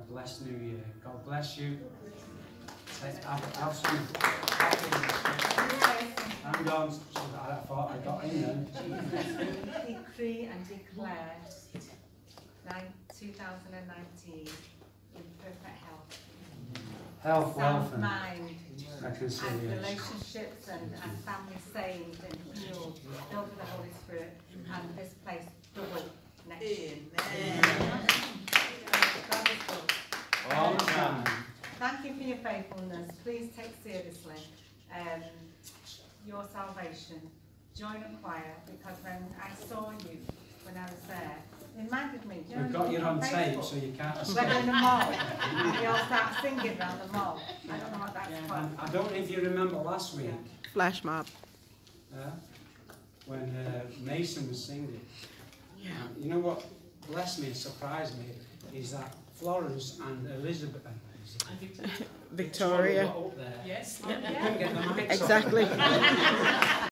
blessed New Year. God bless you. Have some. Hang on, I thought I got in then. Decree and declare 2019 in perfect health. Health, wealth, sound mind, and relationships and family saved and healed, filled with the Holy Spirit, and this place double next year. All the time. Thank you for your faithfulness. Please take seriously your salvation. Join a choir, because when I saw you when I was there, it reminded me. We've got you on tape, so you can't escape. We're in the mall. We all start singing around the mall. I don't know what that's called. I don't know if you remember last week. Flash mob. When Mason was singing. Yeah. You know what blessed me, surprised me, is that Florence and Elizabeth Victoria. got up there. Yes. You couldn't get the mics Exactly. off.